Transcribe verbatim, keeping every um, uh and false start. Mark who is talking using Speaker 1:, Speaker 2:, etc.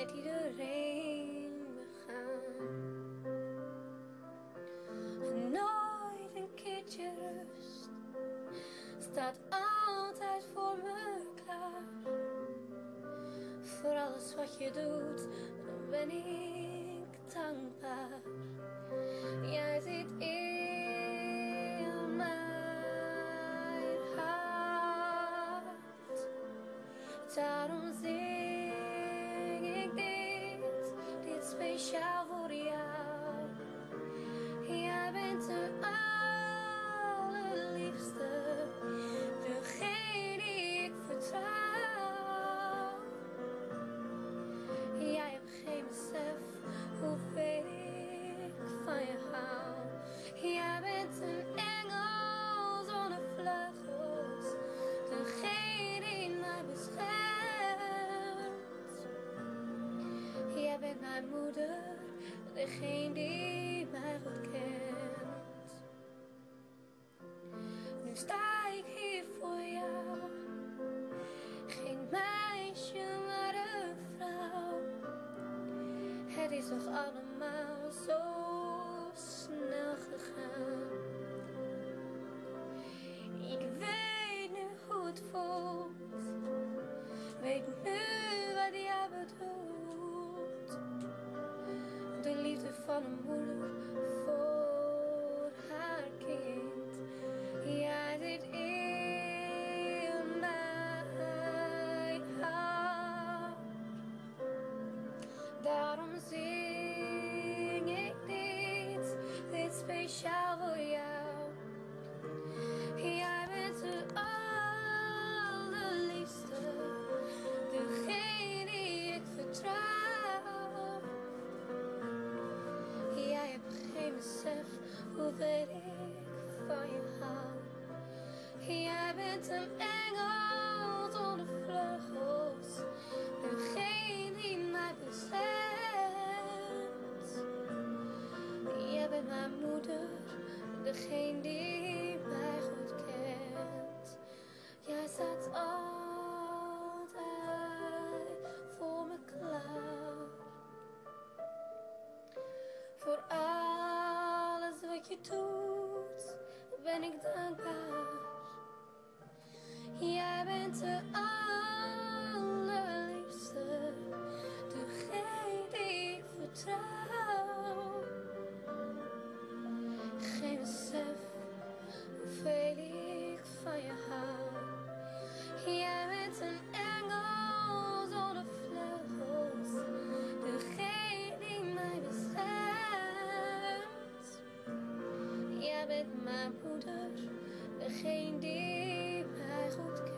Speaker 1: met iedereen begaan. Nooit een keertje rust, staat altijd voor me klaar. Voor alles wat je doet, dan ben ik dankbaar. Jij zit in mijn hart, daarom zing ik dit, dit speciaal voor jou. Jij bent de allerliefste, degene die ik vertrouw. Jij hebt geen besef hoeveel ik van je hou. Jij bent een engel zonder vleugels, degene die mij beschermt. Jij bent mijn moeder, degene die mij goed kent. Nu sta ik hier voor jou, geen meisje maar een vrouw. Het is toch allemaal zo snel gegaan. Ik weet nu hoe het voelt, weet nu wat jij bedoelt. De liefde van een moeder voor haar kind. Jij zit in mijn hart, daarom zing ik dit, dit speciaal voor jou. Jij bent de allerliefste, degene die ik vertrouw. Jij hebt geen besef hoeveel ik van je hou. Jij bent een engel zonder vleugels, degene die mij beschermt. Jij bent mijn moeder, degene die mij goed kent. Jij staat altijd voor me klaar. Voor alles wat je doet, ben ik dankbaar. Jij bent de allerliefste, degene die ik vertrouw. Geen besef hoeveel ik van je hou. Jij bent een engel zonder vleugels, degene die mij beschermt. Jij bent mijn moeder, degene die mij goed kent.